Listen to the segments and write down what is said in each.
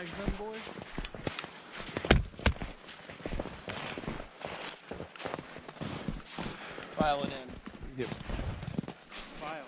tags them, boys? File it in. Yep. File.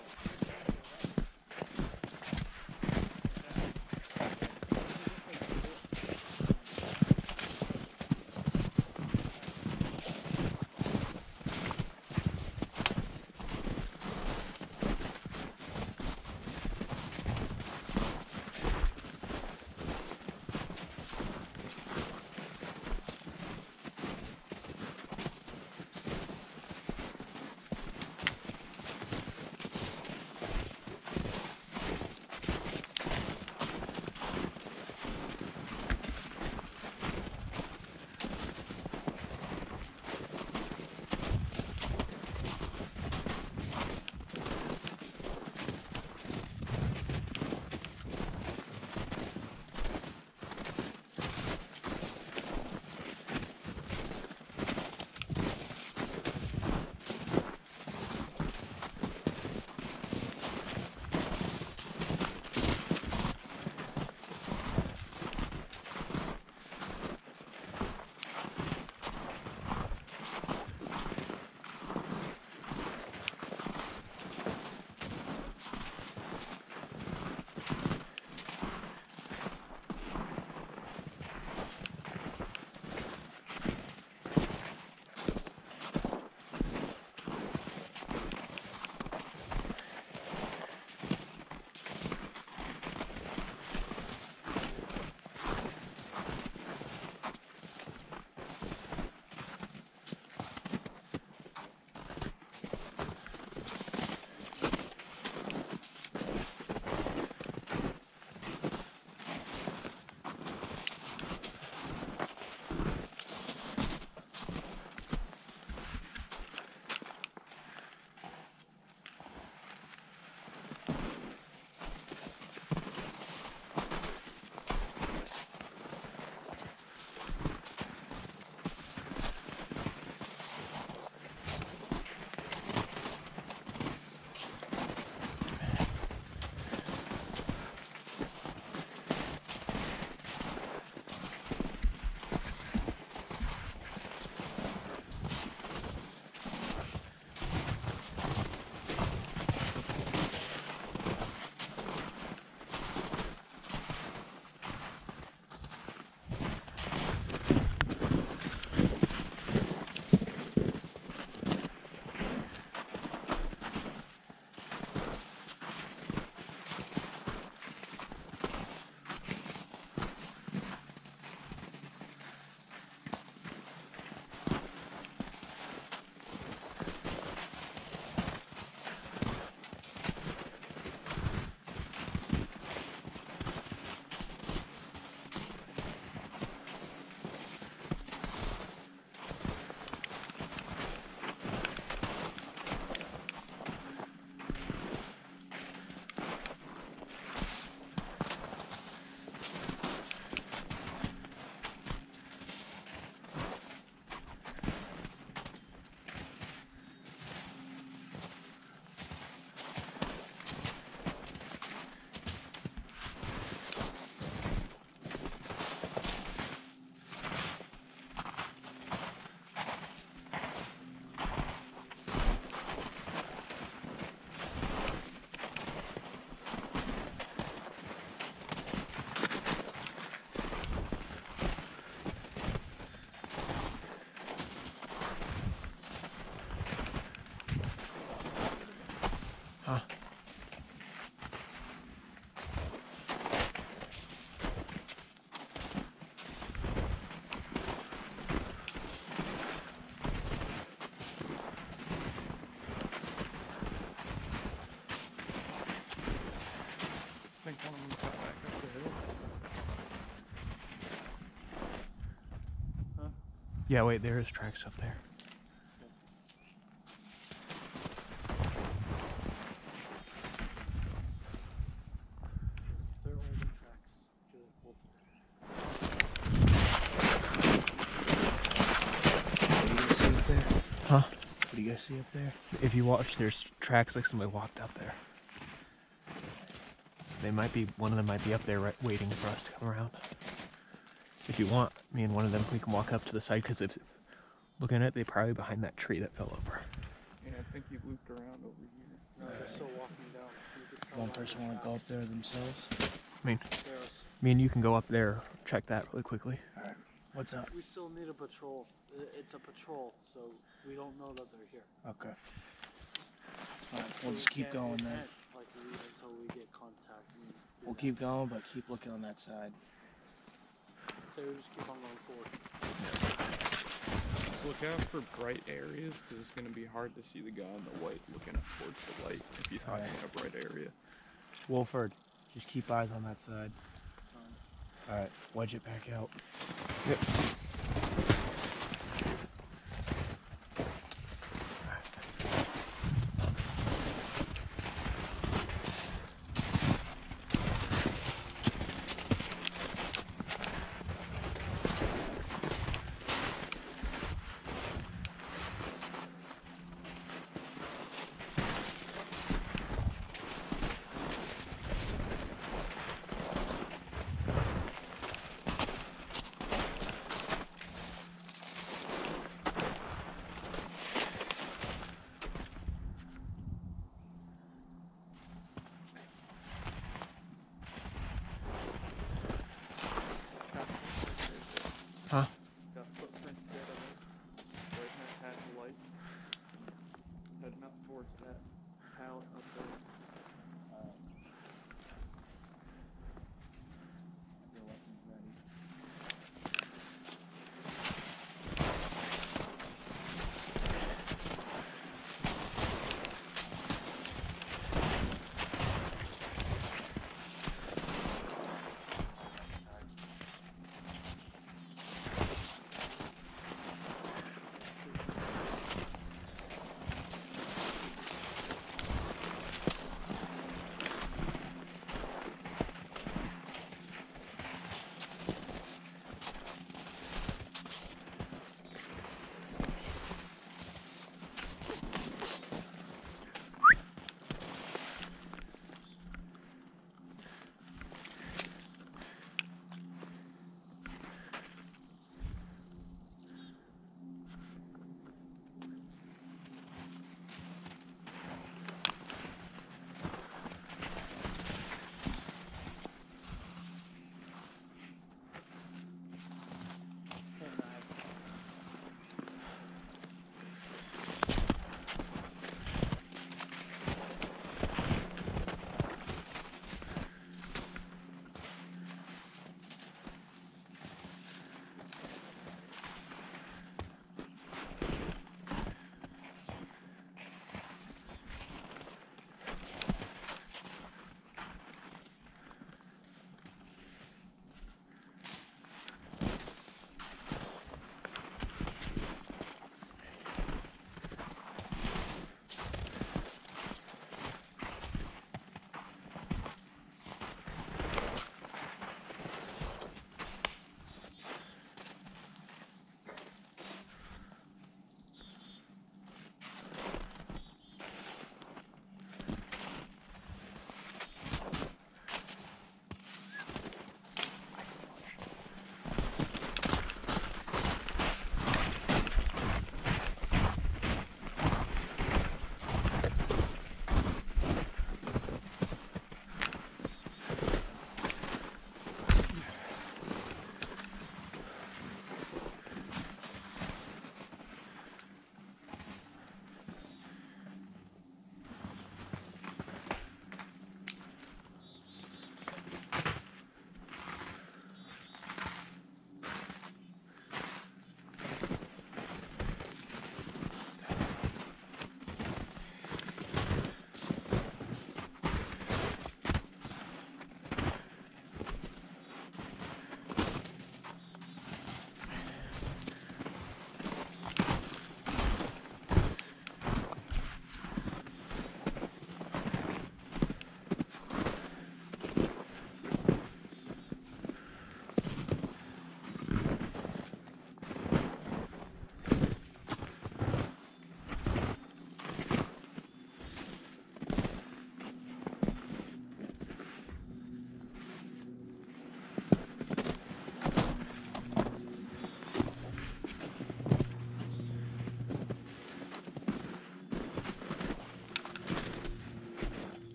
Huh? I think one of them got back up the hill. Huh? Yeah, wait, there is tracks up there. They're older tracks. What do you guys see up there? Huh? What do you guys see up there? If you watch, there's tracks like somebody walked up there. One of them might be up there waiting for us to come around. If you want, me and one of them, we can walk up to the side, because if looking at it, they're probably behind that tree that fell over. Yeah, I think you looped around over here. No, they're still walking down. One person want to go up there themselves? I mean, me and you can go up there, check that really quickly. Alright, what's up? We still need a patrol. It's a patrol, so we don't know that they're here. Okay. Alright, we'll just keep going then. Like, until we get contact. We'll keep going, but keep looking on that side. So we just keep on going forward. Just look out for bright areas, because it's going to be hard to see the guy in the white looking up towards the light if he's hiding in a bright area. Wolford, just keep eyes on that side. Alright, wedge it back out. Yep. Huh? Got footprints dead ahead. Right in that patch of light. Heading up towards that pallet up there. Your weapon's ready.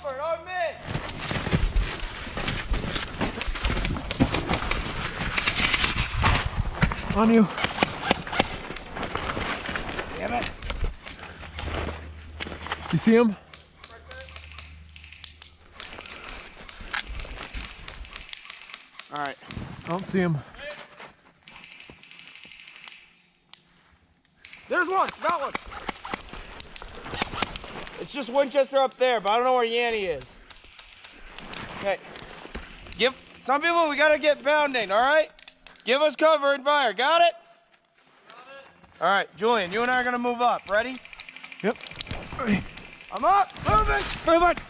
Over, on me! On you. Damn it. You see him? All right. I don't see him. There's one, got one. It's just Winchester up there, but I don't know where Yanni is. Okay. Some people, we gotta get bounding, all right? Give us cover and fire, got it? All right, Julian, you and I are gonna move up, ready? Yep. Ready. I'm up, moving! Move it.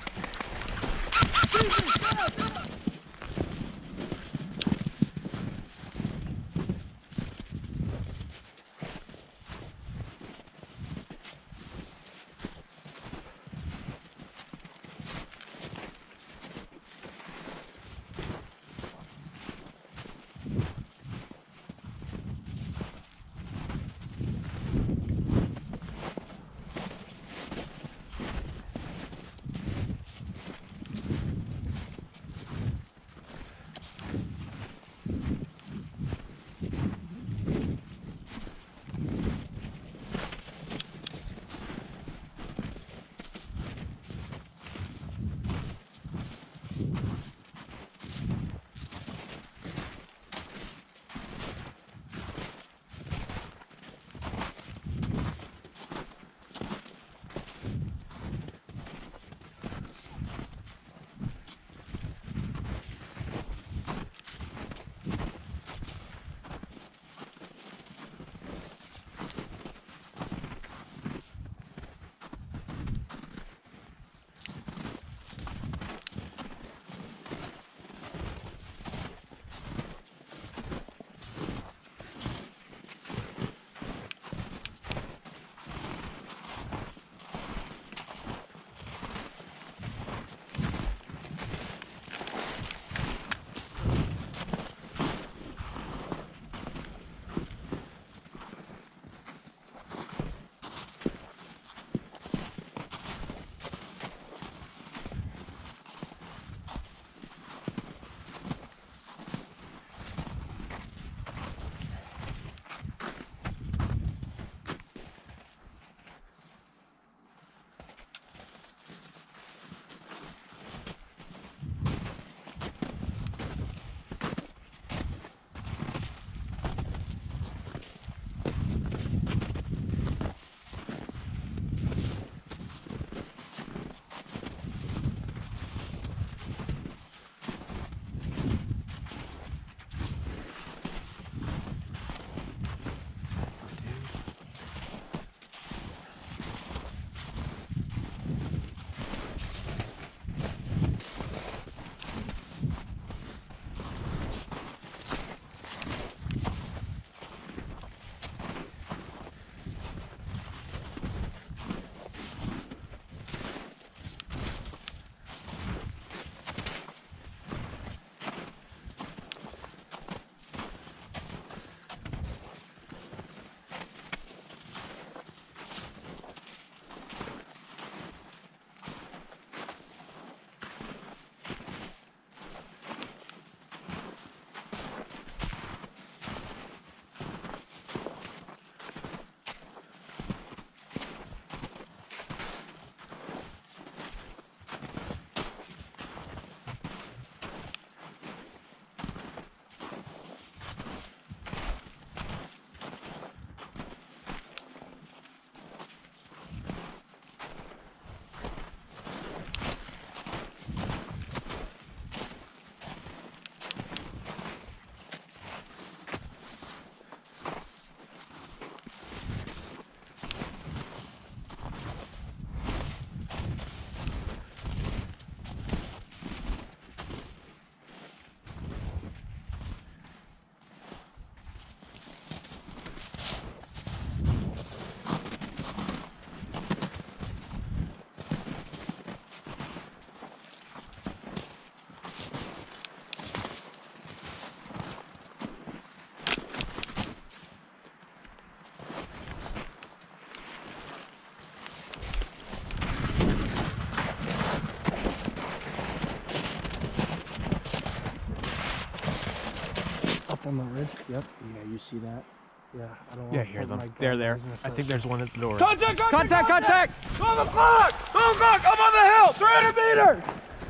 on the ridge. Yep. Yeah, you see that? Yeah, I don't want Yeah, to hear put them. my They're gun there. eyes in the I think there's one at the door. Contact! Contact! Contact! 12 o'clock! 12 o'clock! I'm on the hill! 300 meters!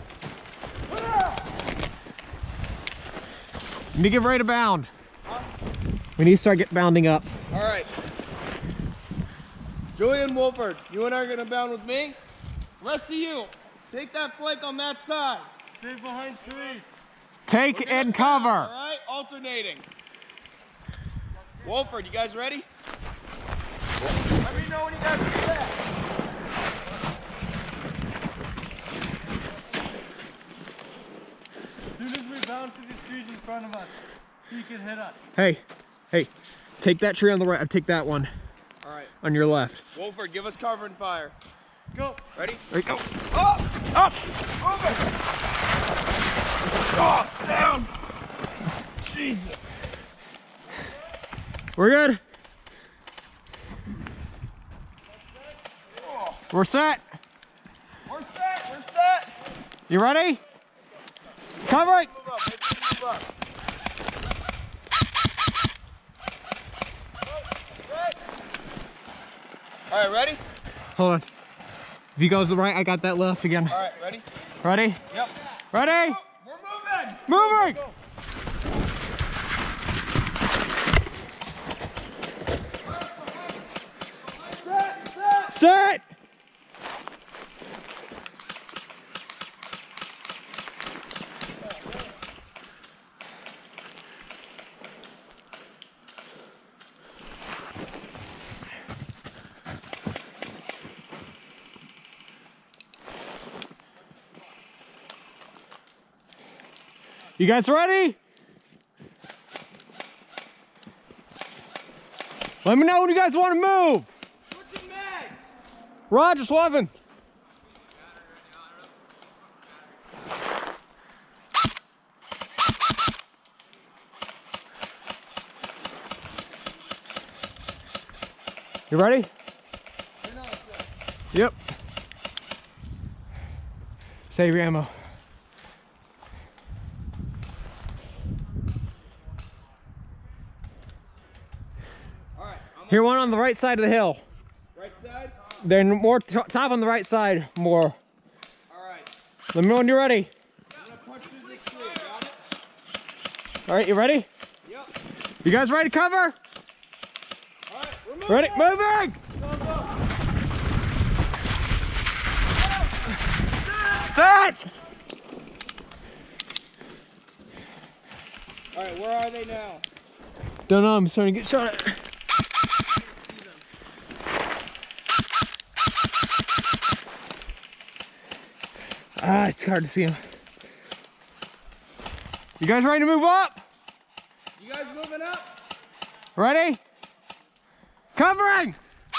We need to get ready to bound. We need to start bounding up. All right. Julian Wolford, you and I are going to bound with me. Rest of you, take that flank on that side. Stay behind trees. Take and Bound, cover. all right? Alternating. Wolford, you guys ready? Let me know when you guys are set. As soon as we bound to these trees in front of us, he can hit us. Hey, take that tree on the right. Take that one All right. on your left. Wolford, give us cover and fire. Go. Ready? There you go. Up! Up! Move it! Oh, down! Jesus. We're good. We're set. We're set, we're set. You ready? Cover it. Move up, move up. All right, ready? Hold on. If you go to the right, I got that left again. All right, ready? Ready? Yep. Ready? We're moving. Moving! Set! You guys ready? Let me know when you guys want to move. Switching mags. Roger, swapping. You ready? Yep. Save your ammo. All right, Here, one on the right side of the hill. right side. Then more top on the right side, more. All right. Let me know when you're ready. I'm gonna punch through this tree. Got it? All right, you ready? Yep. You guys ready to cover? All right, we're moving. Ready? Moving! Set! All right, where are they now? Don't know, I'm starting to get shot at. Ah, it's hard to see him. You guys ready to move up? You guys moving up? Ready? Covering!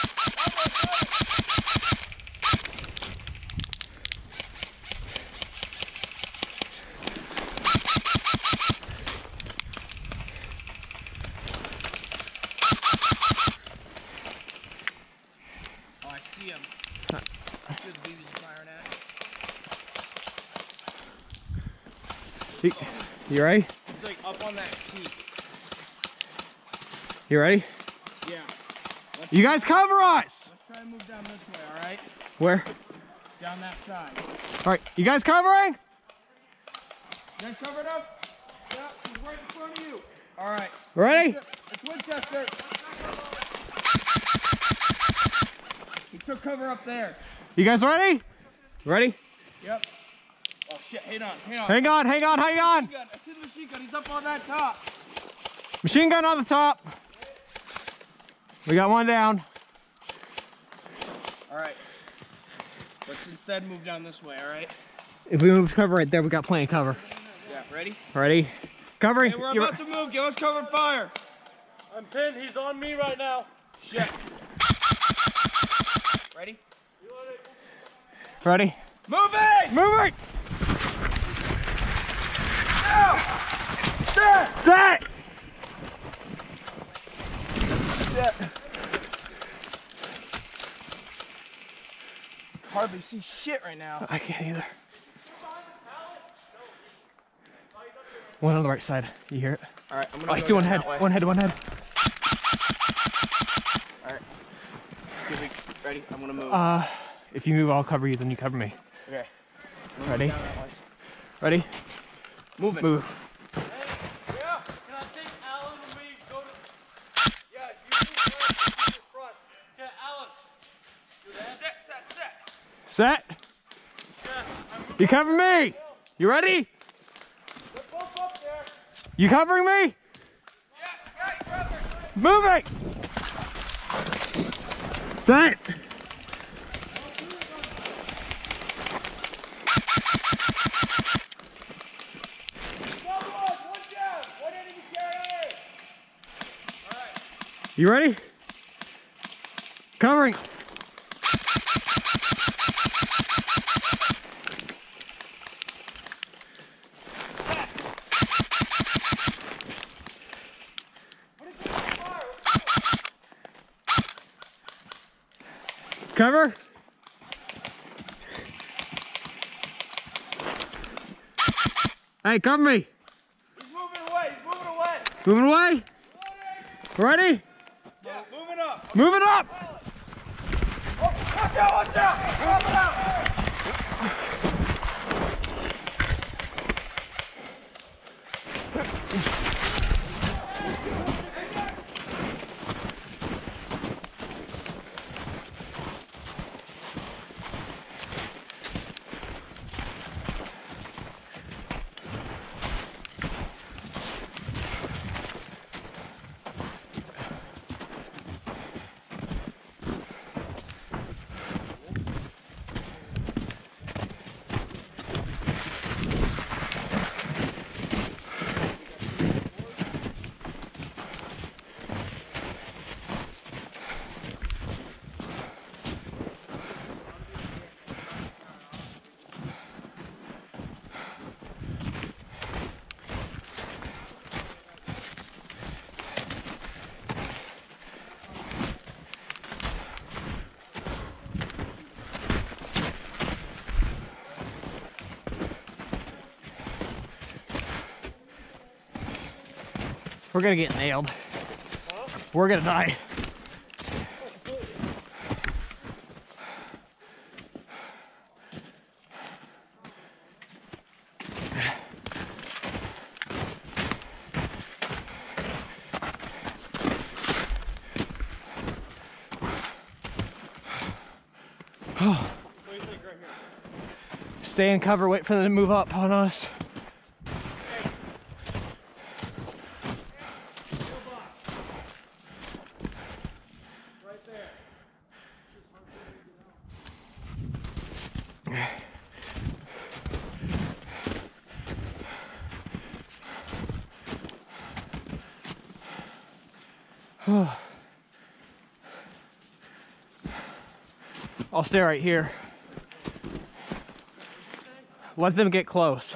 Oh, I see him. That's where the babies are firing at. You ready? He's like up on that peak. You ready? Yeah. You guys cover us! Let's try and move down this way, all right? Where? Down that side. All right, you guys covering? You guys covered up? Yeah, he's right in front of you. All right. Ready? It's Winchester. He took cover up there. You guys ready? Ready? Yep. Oh shit, hang on, hang on. Hang on, hang on, hang on. Machine gun. I see the machine gun, he's up on that top. Machine gun on the top. We got one down. All right. Let's instead move down this way, all right? If we move to cover right there, we got plenty of cover. Yeah, ready? Ready? Covering. Hey, we're You're- about to move. Give us cover and fire. I'm pinned. He's on me right now. Shit. Ready? Ready? Moving! Moving! Set! Set! Hardly see shit right now. I can't either. One on the right side. You hear it? All right, I'm Oh, gonna I go see one down head. that way. One head. One head. All right. Give me, ready? I'm gonna move. If you move, I'll cover you. Then you cover me. Okay. Ready? Down that way. Ready? Move it. Move. Yeah. Can I take Alan and me go to? Yeah. You move right to the front. Okay, Alan. You there? Set. You cover me. You ready? They're both up there. You covering me? Yeah, Moving. Set. You ready? Covering. Cover. Hey, cover me. He's moving away. He's moving away. Moving away. Ready? Yeah, moving up. Moving up. Watch out, watch out. Drop it out. We're gonna get nailed. We're gonna die. Stay in cover, wait for them to move up on us. I'll stay right here. Let them get close.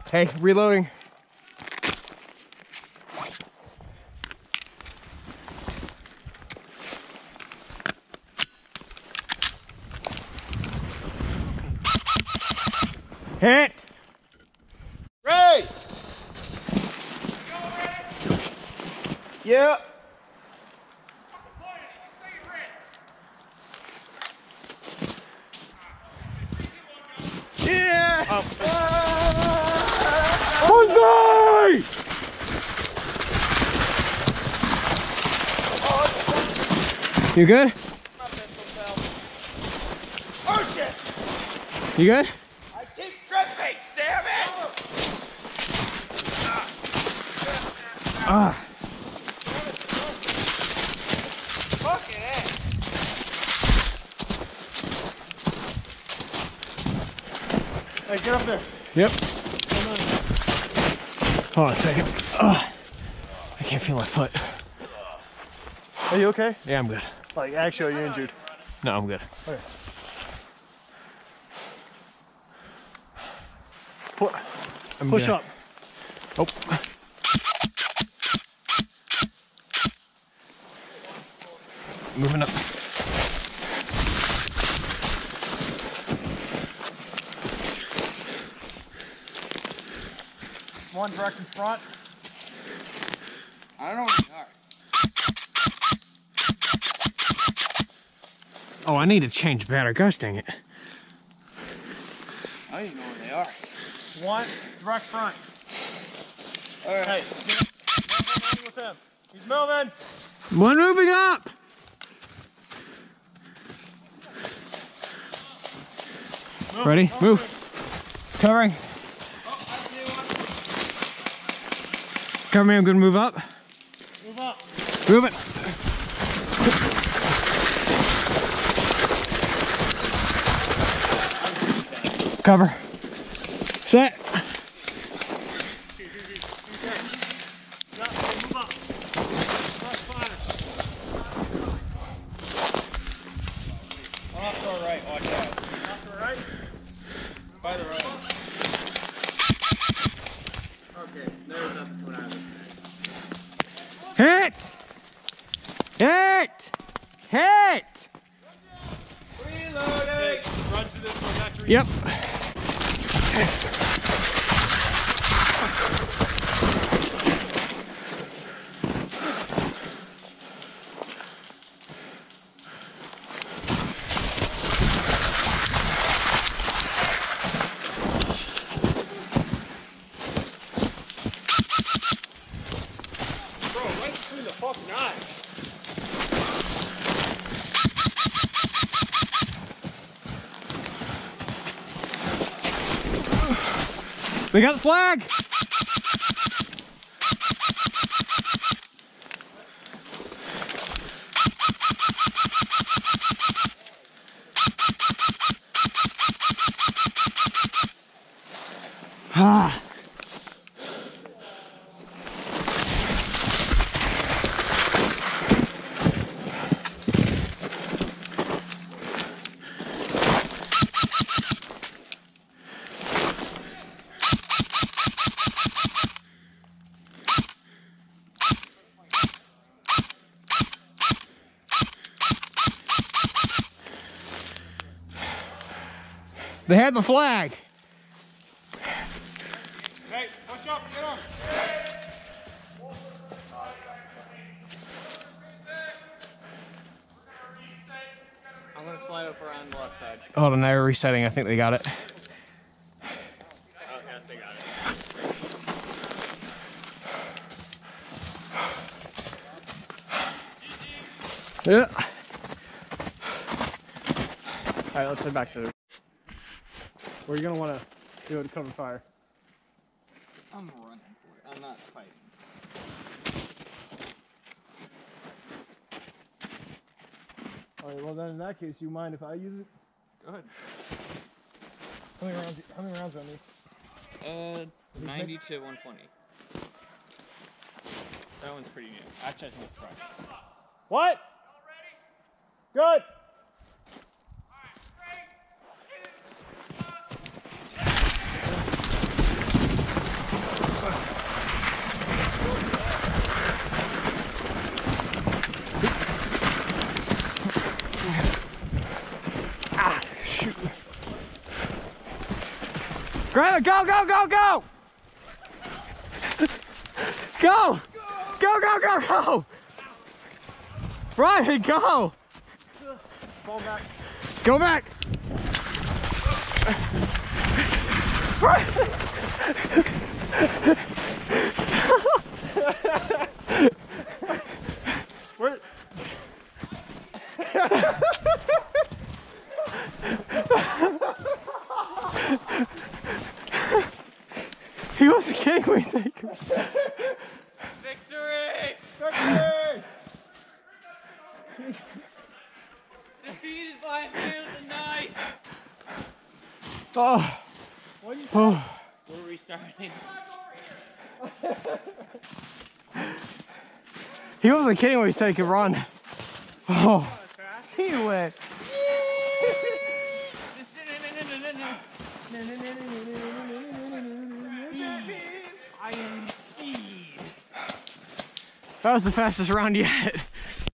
Hey, reloading. Hit! Ray! Yeah. Yeah! Bonsai! You good? Oh shit! You good? I keep tripping, damn it! Ah. Fucking ass. Hey, get up there. Yep. Hold on a second. I can't feel my foot. Are you okay? Yeah, I'm good. Like, actually, are you injured? No, I'm good. Okay. Push good. up. Oh. Moving up. One direct in front. I don't know where they are. Oh, I need to change battery. Gosh dang it. I don't even know where they are. One direct front. Alright. Hey, moving with him. He's moving. One moving up. Ready? Move. Covering. Cover me, I'm gonna move up. Move up. Move it. Cover. Set. Move up. Press fire. Off to our right, watch out. Off to the right. By the right. Okay, there's nothing coming out of this thing. Hit! Hit! Hit! Reloading! Run to this one, back to Yep. Bro, right between the fucking eyes. We got the flag! Ah. They had the flag. Hey, push up, get on. I'm gonna slide up around the left side. Hold on, they're resetting. I think they got it. Oh, yes, they got it. Yeah. All right, let's head back to the... Where are you gonna want to do to cover fire? I'm running for it. I'm not fighting. All right, well then in that case, you mind if I use it? Go ahead. How many rounds are on these? 90 to 120. That one's pretty new. Actually, I think it's fresh. What? Good. Grab it, go, go, go, go! Go! Go, go, go, go! Ryan, go! Fall back. Go back! Where? He wasn't kidding when he said Victory! Victory! Defeated by a man of the night. oh. Oh. We're restarting. He wasn't kidding when he said he could run. Oh. He went. That was the fastest round yet.